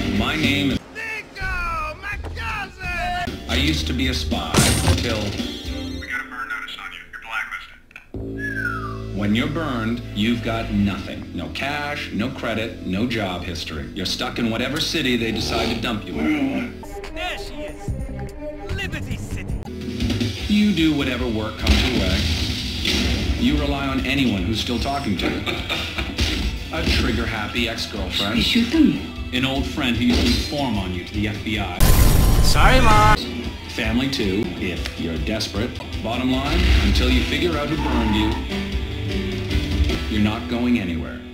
My name is Niko, my cousin! I used to be a spy until... We got a burn notice on you. You're blacklisted. When you're burned, you've got nothing. No cash, no credit, no job history. You're stuck in whatever city they decide to dump you in. There she is. Liberty City. You do whatever work comes your way. You rely on anyone who's still talking to you. A trigger-happy ex-girlfriend. Shoot them. An old friend who used to inform on you to the FBI. Sorry, Mom. Family too, if you're desperate. Bottom line, until you figure out who burned you, you're not going anywhere.